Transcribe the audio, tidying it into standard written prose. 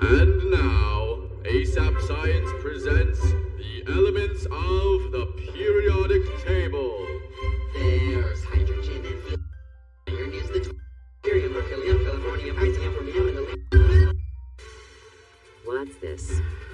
And now, ASAP Science presents the elements of the periodic table. There's hydrogen and iron is the beryllium, berkelium, californium, itanium, fermium, and the... What's this?